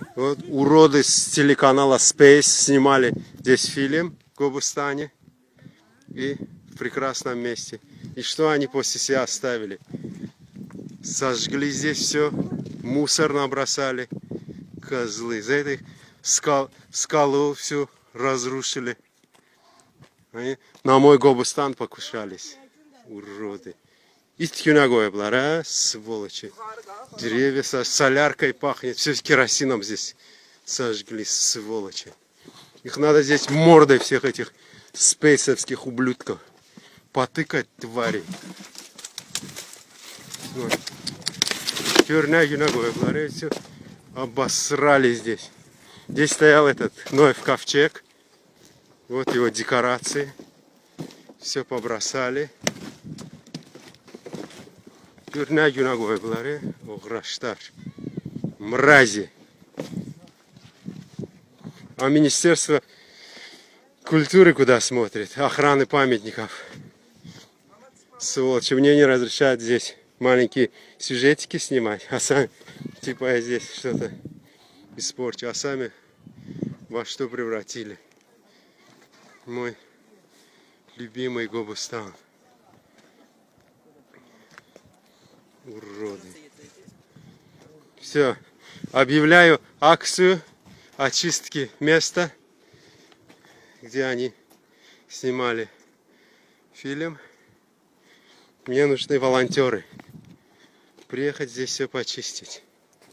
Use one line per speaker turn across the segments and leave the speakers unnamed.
Вот уроды с телеканала Space снимали здесь фильм в Гобустане. И в прекрасном месте. И что они после себя оставили? Сожгли здесь все, мусор набросали, козлы. За этой скалу всю разрушили. Они на мой Гобустан покушались. Уроды. Иткюнагоя была, сволочи. Деревья со соляркой пахнет. Все керосином здесь сожгли, сволочи. Их надо здесь мордой всех этих спейсовских ублюдков потыкать, твари. Тюрнягюнагоя была, все обосрали здесь. Здесь стоял этот Ноев ковчег. Вот его декорации. Все побросали. Тюрнягюнагоя была, ограштар. Мрази. А Министерство культуры куда смотрит? Охраны памятников. Сволочи, мне не разрешают здесь маленькие сюжетики снимать. А сами, типа я здесь что-то испорчу. А сами во что превратили? Мой любимый Гобустан. Уроды. Все. Объявляю акцию очистки места, где они снимали фильм. Мне нужны волонтеры. Приехать здесь все почистить.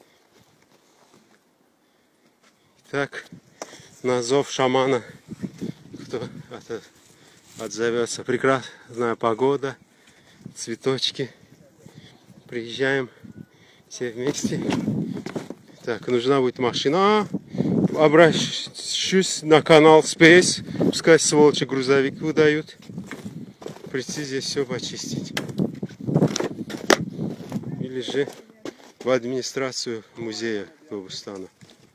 Так, на зов шамана кто отзовется. Прекрасная погода, цветочки. Приезжаем все вместе. Так, нужна будет машина. Обращусь на канал Space. Пускай сволочи грузовик выдают. Прийти здесь все почистить. Или же в администрацию музея Гобустана.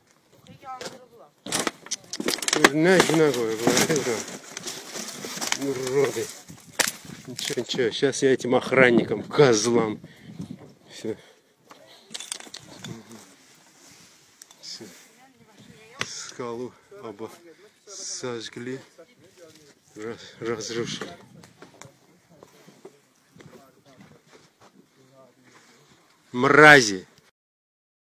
Уроды. Ничего. Сейчас я этим охранникам, козлам. Все. Скалу сожгли, разрушили. Мрази.